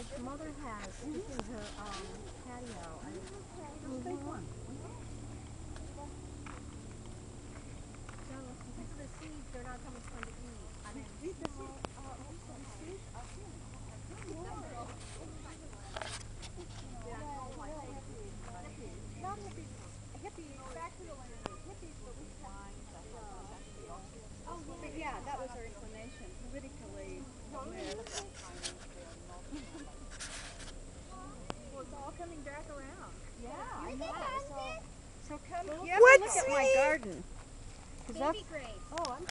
like Mother has in her patio. Just take one. So because of the seeds, they're not so much fun to eat. I mean, Eat the seeds. The seeds are good. Not hippies. Hippies, back to the land. Hippies, but we but yeah, that was our inclination, politically. Well, it's all coming back around. yeah, I know. So come, you have to look at my garden. Baby grapes. Oh, I'm